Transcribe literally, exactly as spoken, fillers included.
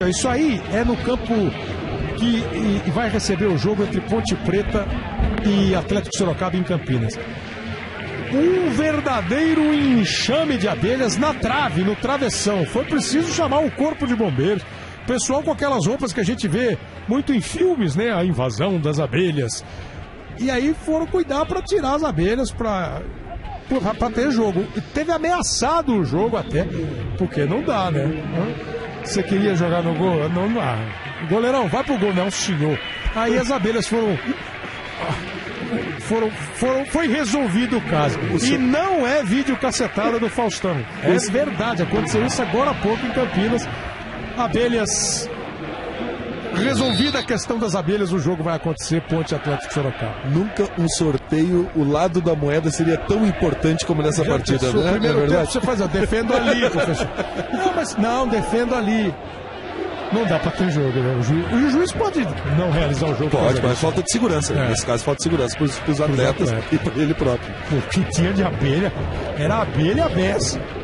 Isso aí é no campo que e, e vai receber o jogo entre Ponte Preta e Atlético Sorocaba em Campinas. Um verdadeiro enxame de abelhas na trave, no travessão. Foi preciso chamar o corpo de bombeiros. Pessoal com aquelas roupas que a gente vê muito em filmes, né? A invasão das abelhas. E aí foram cuidar para tirar as abelhas para para ter jogo. E teve ameaçado o jogo até, porque não dá, né? Você queria jogar no gol? Não dá. Goleirão, vai pro gol, não, senhor. Aí as abelhas foram... Foram, foram, foi resolvido o caso. E não é vídeo cacetada do Faustão. É verdade, aconteceu isso agora há pouco em Campinas. Abelhas... Resolvida a questão das abelhas, o jogo vai acontecer, Ponte Atlético Sorocaba. Nunca um sorteio, o lado da moeda seria tão importante como nessa Já partida, pensou, né? Primeiro é tempo você faz, eu defendo ali, professor. Não, mas não, defendo ali. Não dá pra ter jogo, né? O, ju, o juiz pode não realizar o jogo. Pode, mas falta de segurança. É. Nesse caso, falta de segurança pros, pros atletas, atletas e para ele próprio. O que tinha de abelha era abelha beça.